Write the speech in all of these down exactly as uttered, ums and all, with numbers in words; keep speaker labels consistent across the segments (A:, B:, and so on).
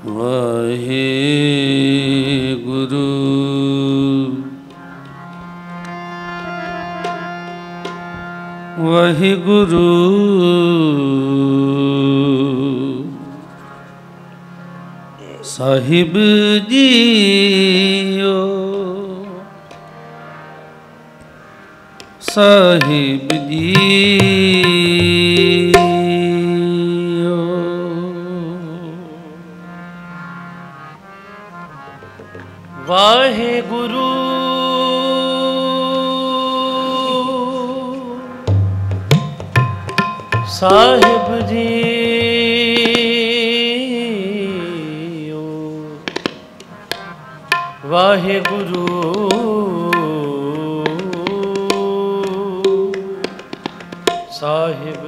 A: ਵਾਹਿਗੁਰੂ ਵਾਹਿਗੁਰੂ ਸਾਹਿਬ ਜੀਓ ਸਾਹਿਬ ਜੀਓ
B: ਵਾਹਿਗੁਰੂ ਸਾਹਿਬ ਜੀਓ ਵਾਹਿਗੁਰੂ ਸਾਹਿਬ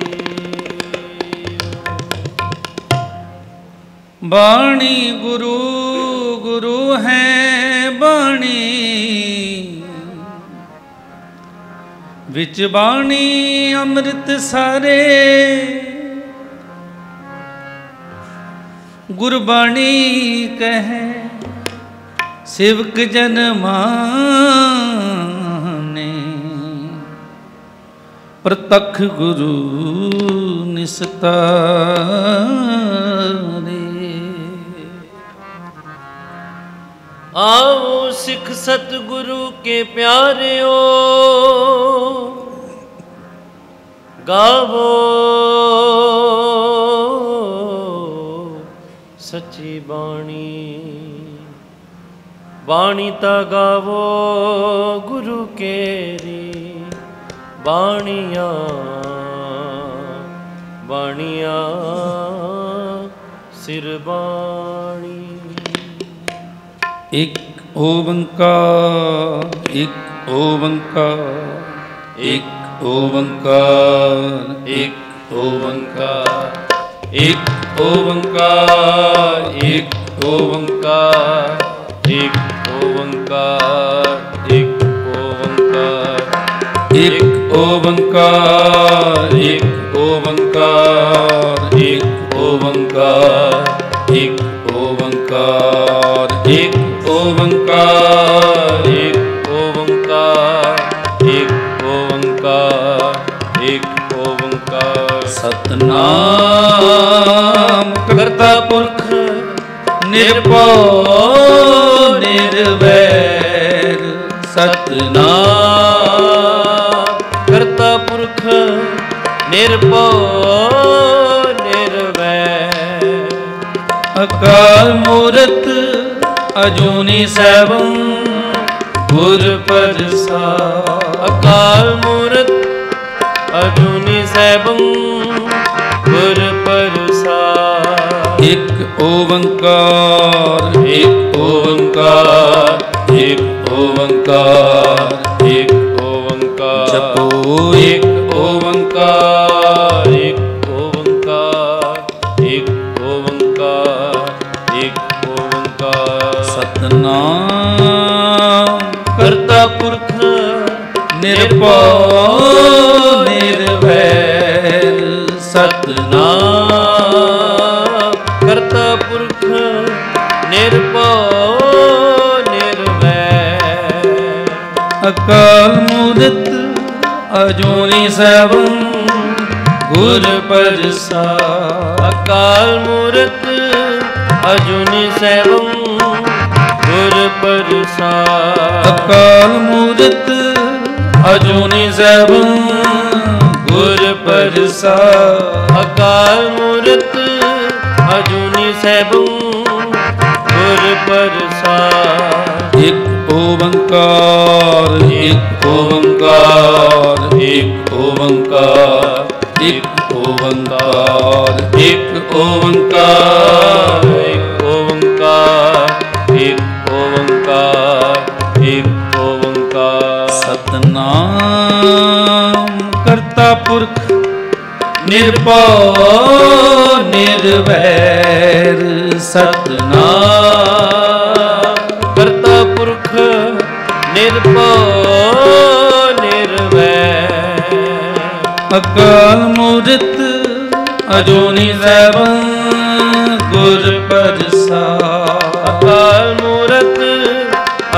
B: ਜੀਓ
A: ਬਾਣੀ ਗੁਰੂ ਗੁਰੂ ਹੈ ਬਾਣੀ ਵਿੱਚ ਬਾਣੀ ਅੰਮ੍ਰਿਤ ਸਾਰੇ ਗੁਰਬਾਣੀ ਕਹੈ ਸਿਵਕ ਜਨ ਮਾਨੇ ਪ੍ਰਤੱਖ ਗੁਰੂ ਨਿਸਤਾਰੇ
B: आओ सिख सतगुरु के प्यारियो गावो सच्ची बाणी बाणी ता गावो गुरु केरी बाणिया बाणिया सिर बाणी
A: एक ओंकार एक ओंकार एक ओंकार एक ओंकार एक ओंकार एक ओंकार
B: एक ओंकार एक ओंकार
A: एक ओंकार एक ओंकार एक ओंकार एक ओंकार एक ओंकार
B: एक ओंकार एक ओंकार एक ओंकार
A: सतनाम करता पुरख निर्भय निर्वैर
B: सतनाम करता पुरख निर्भय निर्वैर
A: अकाल मूरत अजूनी सैभं गुर प्रसाद
B: अकाल मूरत अजूनी सैभं गुर प्रसाद
A: एक ओंकार एक ओंकार एक ओंकार
B: एक ओंकार
A: जपो एक ओंकार
B: एक ओंकार एक ओंकार एक ओंकार
A: सतनाम करता पुरख निर्भय निर्वैर
B: सतनाम करता पुरख निर्भय निर्वैर
A: अकाल मूरत अजूनी सैभं गुर प्रसाद
B: अकाल मूरत अजूनी सैभं गुर प्रसाद
A: अकाल मूरत अजूनी सैभं गुर प्रसाद
B: अकाल मूरत अजूनी सैभं गुर प्रसाद
A: एक ओंकार एक ओंकार एक ओंकार एक ओंकार एक ओंकार
B: एक ओंकार एक ओंकार एक ओंकार
A: सतनाम करता पुरख निर्भय निर्वैर
B: सतनाम करता पुरख निर्भय निर्वैर
A: अकाल मूरत अजूनी सैभं गुर प्रसाद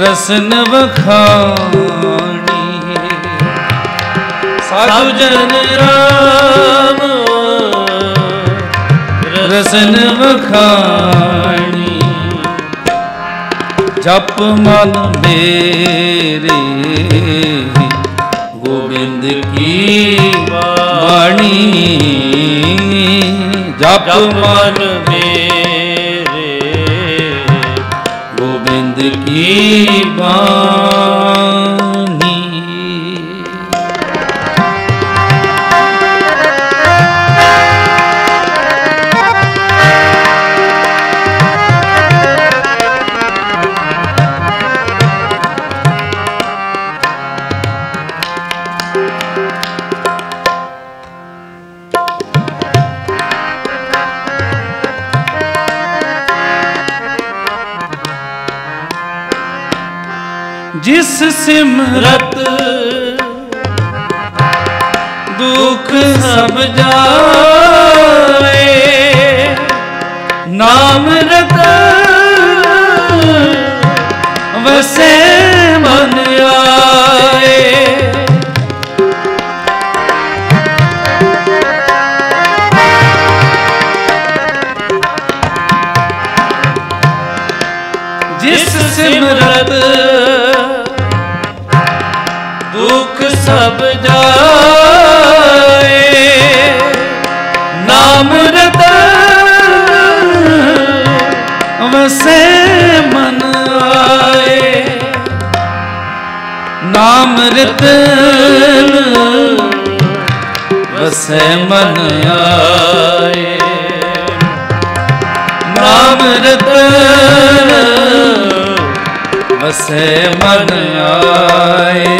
A: रसन वखानी
B: साधु जन राम
A: रसन वखानी जप मन मेरे गोविंद की वाणी जप मन
B: मेरे
A: गोविंद की वाणी। जिस सिमरत दुख सब जाए नाम रतन वसे मन आए। जिस सिमरत दुख सब जाए नाम रतन वसे मन आए। नाम रतन वसे मन आए। नाम रतन वसे मन आए।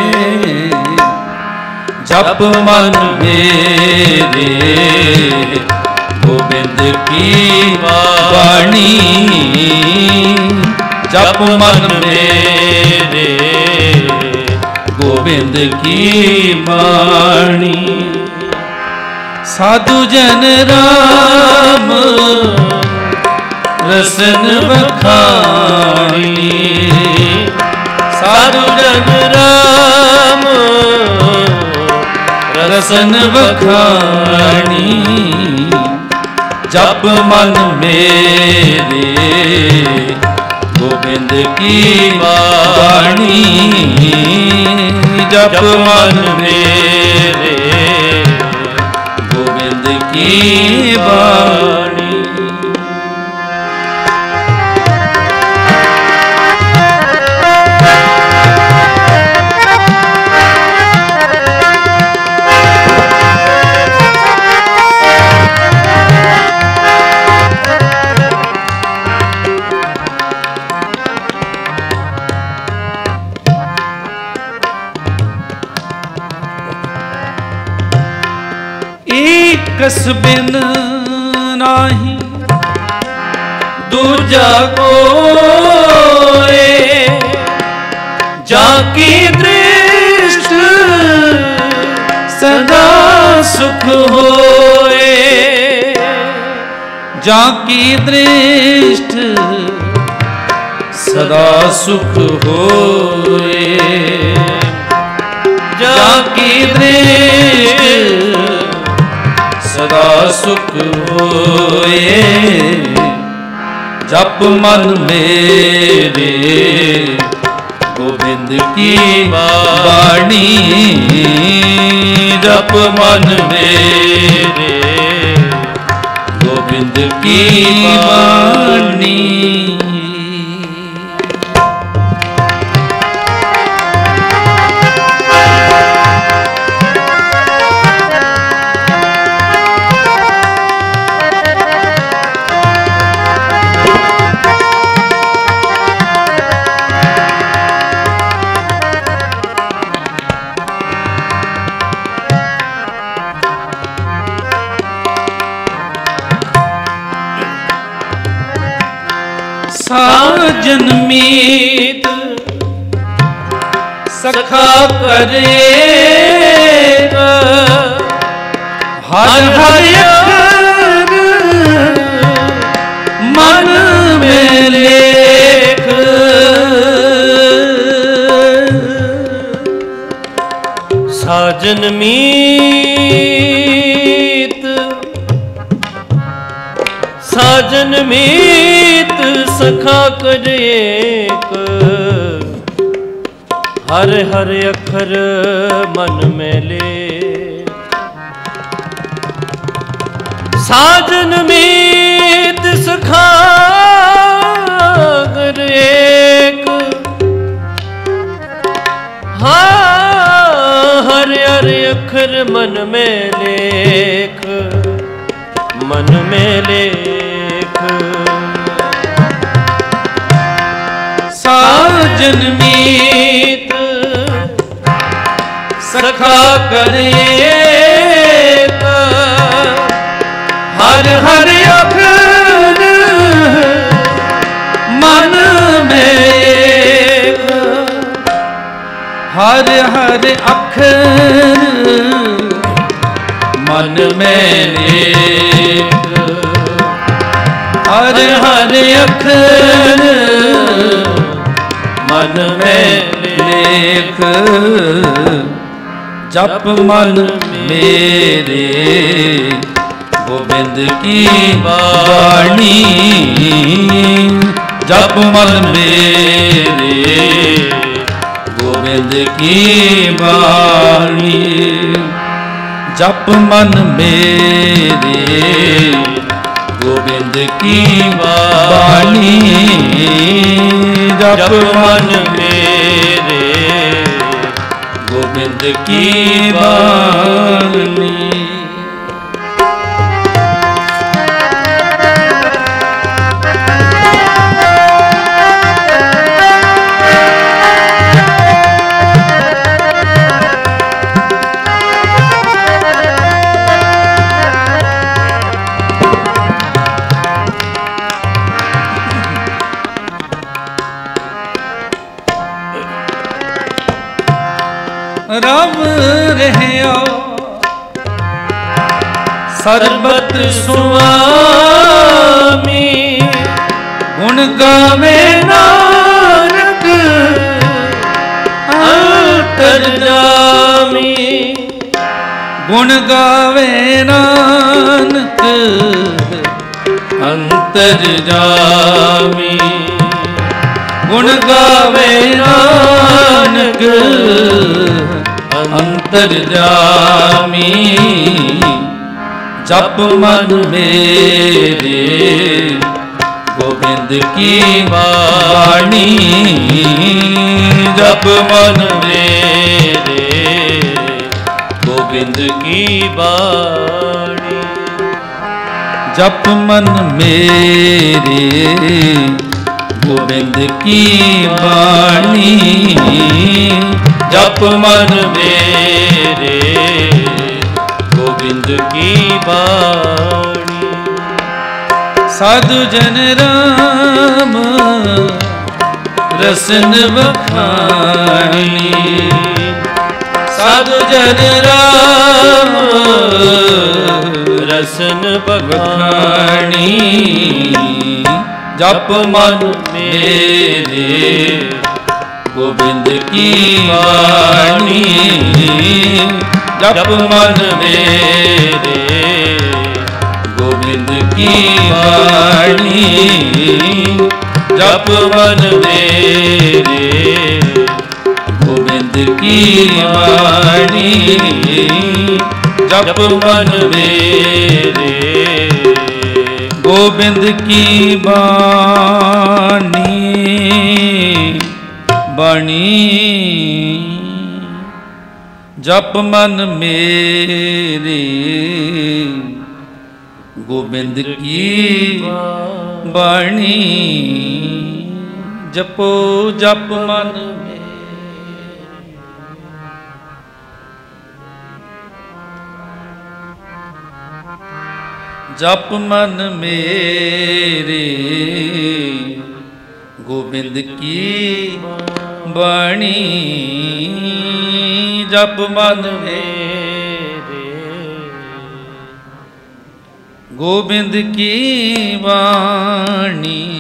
A: जप मन मेरे गोविंद की वाणी जप मन मेरे गोविंद की वाणी। साधु जन राम रसन वखानी
B: साधु जन राम
A: रसन वखानी जप मन मेरे गोविंद की वाणी जप मन मेरे गोविंद की वाणी। कस बिन नाही दूजा कोए जाकी दृष्ट सदा सुख होए। जाकी दृष्ट सदा सुख होए। जाकी दृष्ट सदा सुख होए। जप मन मेरे गोविंद की वाणी जप मन मेरे गोविंद की वाणी। साजन मीत सखा करे हर हर अखर मन में लेख
B: मीत सखा कर एक, हर हर अखर मन में ले। साजन मीत सखा कर एक, हाँ हर हर अखर मन में लेख, मन में लेख।
A: साजन मीत सखा कर एक, हर हर अखर मन में एक, हर हर अखर मन में एक, हर हर अखर मन में लेख। जप मन मेरे गोविंद की वाणी, जप मन मेरे गोविंद की वाणी। जप मन मेरे गोविंद की वाणी, जप मन मेरे गोविंद की वाणी। रब रहयो सरबत सुआमी, गुण गावे नानक अंतरजामी। गुण गावे नानक अंतरजामी, गुण गावे नानक अंतरजामी। जप मन मेरे गोविंद की वाणी, जप मन मेरे
B: गोविंद की वाणी।
A: जप मन मेरे गोविंद की वाणी,
B: जप मन मेरे गोविंद की वाणी।
A: साधु जन राम रसन बखानी, साधु जन राम
B: रसन बखानी।
A: जप मन मेरे गोविंद की वाणी, जप मन मेरे गोविंद की वाणी, जप मन मेरे गोविंद की वाणी, जप मन मेरे गोविंद की वाणी। वाणी जप मन मेरे गोविंद की वाणी। जपो जप मन जप मन मेरे गोविंद की वाणी। जप मन मेरे गोविंद की वाणी।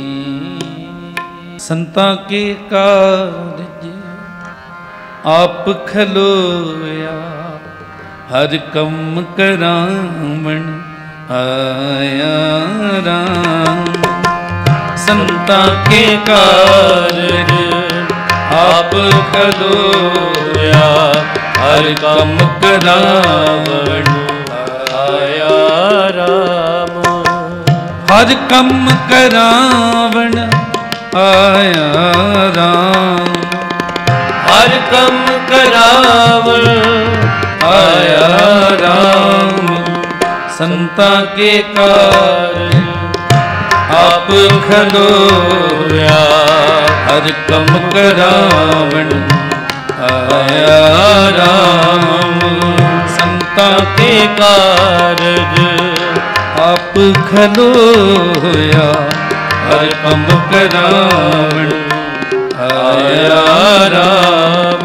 A: संता के कारज आप खलोया, हर कम करावण आया राम। संता के कारज आप खलोया, हर कम करावण आया राम। हर कम करावण आया राम। हर कम करावण आया राम। संता के कारज आप खलोया, हर कम करावण आया राम। संता के कारज आप खलोया, हर कम करावण आया राम।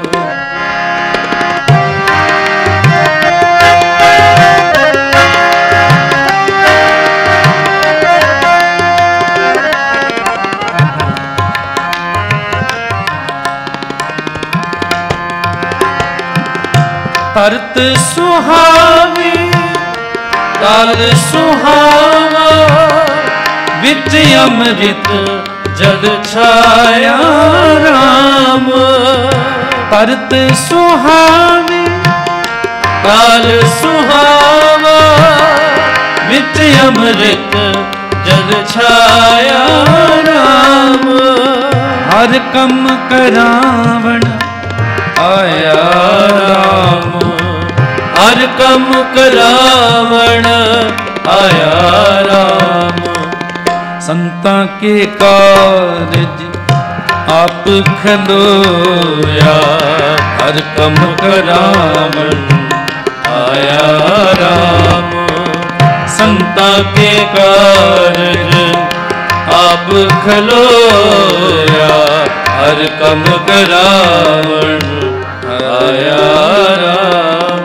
A: तरत सुहावी काल सुहावा, विच अमृत जग छाया राम। तरत सुहावी काल सुहावा, विच अमृत जग छाया राम। हर कम करावण आया राम। हर कम करावण आया राम। संता के कारज आप खलोया, हर कम करावण आया राम। संता के कारज आप खलोया, हर कम करावण आया राम।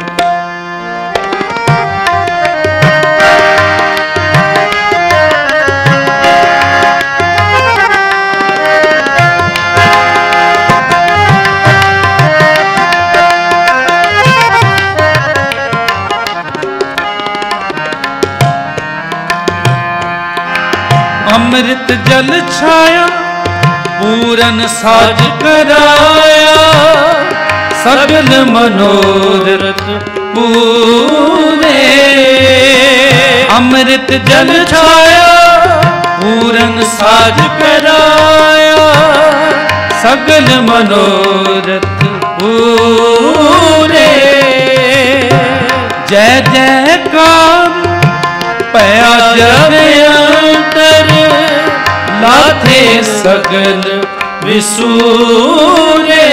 A: अमृत जल छाया पूरन साज कराया, सगल मनोरथ पूरे। अमृत जल छाया पूरन साज कराया, सगल मनोरथ पूरे। जय जयकार पया जग अंतर, लाथे सगल विसूरे।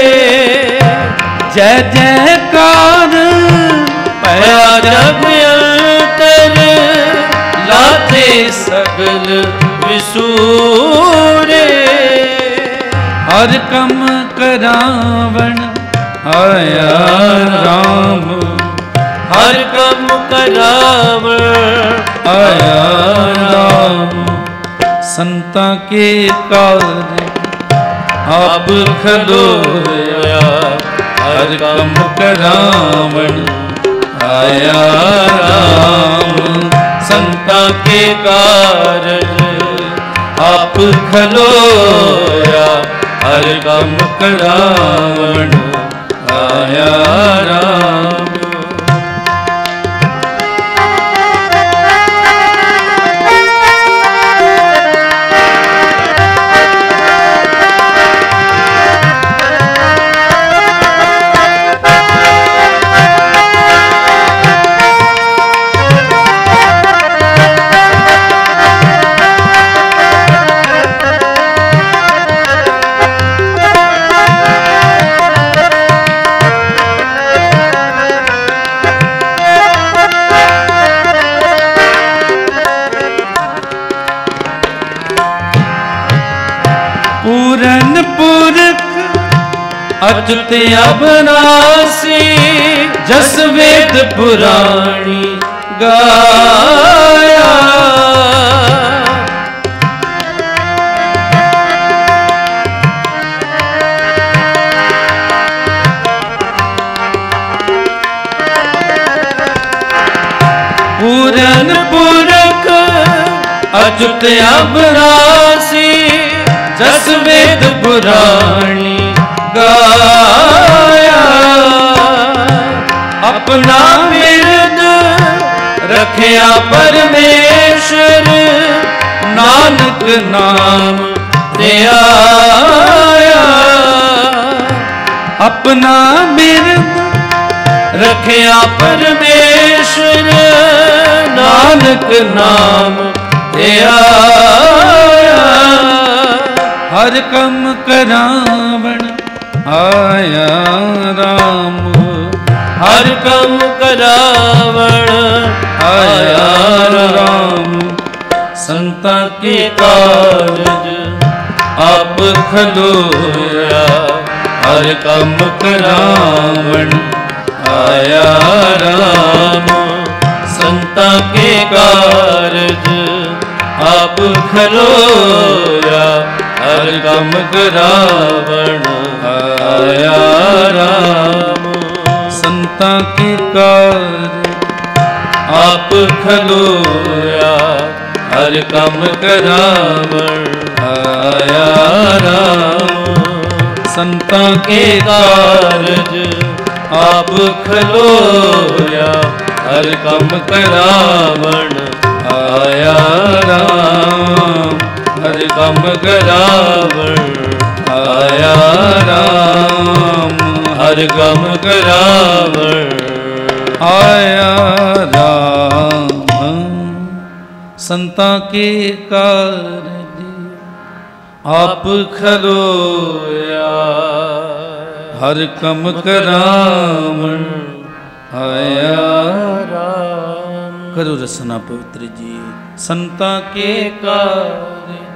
A: जय जयकार पया जग अंतर, लाथे सगल विसूरे। हर कम करावण आया राम। हर कम करावण आया राम। संता के कार्य आप खलोया, हर कम करावण आया राम। संता के कारज आप खलोया, हर कम करावण आया राम। पूरन पुरख अच्युत अविनाशी, जस वेद पुराणी गाया। पूरन अच्युत अबनासी जस वेद पुराणी गाया। अपना बिरद रखिया परमेश्वर नानक नाम ते आया। अपना बिरद रखिया परमेश्वर नानक नाम ते आया। हर कम करावण आया राम।
B: हर कम करावण आया राम।
A: संता के कारज आप खलोया। हर कम करावण आया राम। संता के कारज आप खलोया। हर कम करावण आया राम। संता के कारज आप खलोया। हर कम करावण आया राम। संता के कारज आप खलोया। हर कम करावण आया राम। हर कम करावण आया राम। हर कम करावण आया राम। संता के कारज आप खलोया। हर कम करावण आया राम। करो रसना पवित्र जी। संता के कारज